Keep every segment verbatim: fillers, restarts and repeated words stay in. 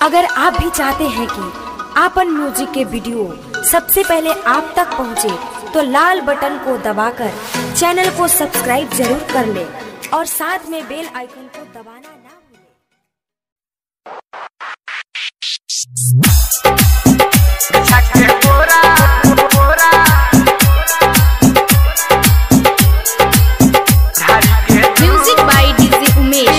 अगर आप भी चाहते हैं कि आपन म्यूजिक के वीडियो सबसे पहले आप तक पहुंचे, तो लाल बटन को दबाकर चैनल को सब्सक्राइब जरूर कर ले और साथ में बेल आइकन को दबाना ना भूलें। Music by DJ Umesh.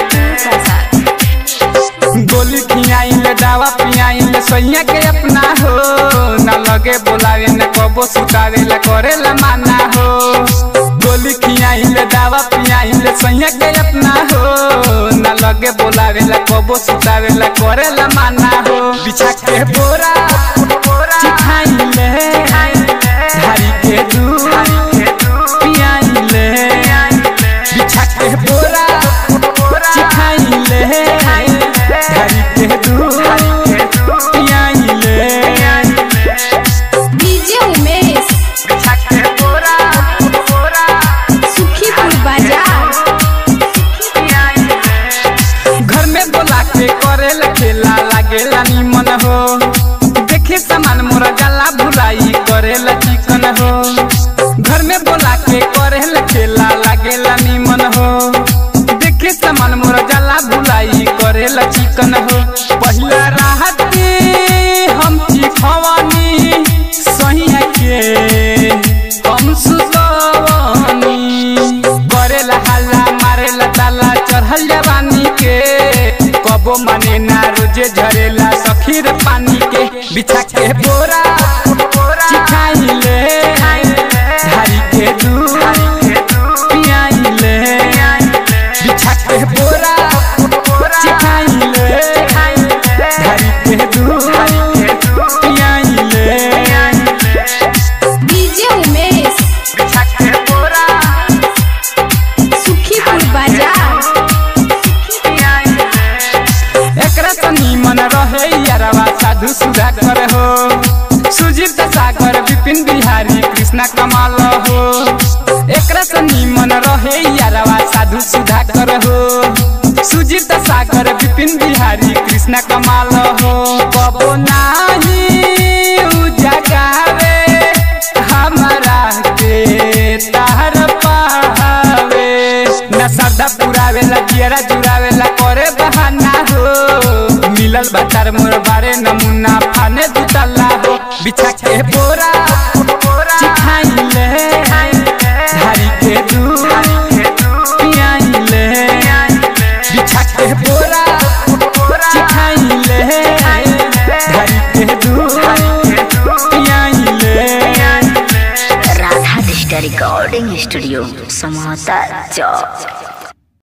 गोली खियाइले दावा पियाइले सैया के अपना हो, ना लगे बोलावे न कबो सुतावे ला करे ला माना हो। गोली खियाइले दावा पियाइले सैया के अपना हो, ना लगे बोलावे ला कबो सुतावे ला करे ला माना हो। बिछा के बोरा चिखाइले धारी के दूध पियाइले, बिछा के बोरा चिखाइले धारी के दूध पियाइले। डीजे उमेश सुखीपुर बाजार। घर में बोला के करेला खेला लागेला निमन हो, देखे सामान मोरा गला भुलाई करेला चिकन हो। घर में बोला के करेला खेला लागेला निमन हो, देखे सामान मोरा गला भुलाई करेला चिकन हो। पहिला राहत हम चिखवानी सहिया के हम सुतवानी, करेला हल्ला मारेला ताला चढ़ल जवानी के। कबो माने ना रोजे झरेला सखीर पानी के। बिछा के बोरा चिखाइले धारी के दूध पियाइले, बिछा के बोरा चिखाइले धारी के दूध पियाइले। डीजे उमेश सुखीपुर बाजार। एकरा तनी मन रहे यारवा साधु सुधाकर हो, सुजीत सागर विपिन बिहारी कृष्णा कमाल हो। एकरा तनी मन रहे यारवा साधु सुधाकर हो, सुजीत सागर विपिन बिहारी कृष्णा कमाल हो। कबो नाही उजागावे हमारा के तार पावे, न श्रद्धा पुरावे ला जियरा जुरावे ला करे बहाना हो। मिलल बाजार मोर बारे नमूना फाने दुतला हो। बिछा के बोरा चिखाइले धारी के दूध पियाइले, बिछा के बोरा चिखाइले धारी के दूध पियाइले। Radha digital recording studio Samota चौक।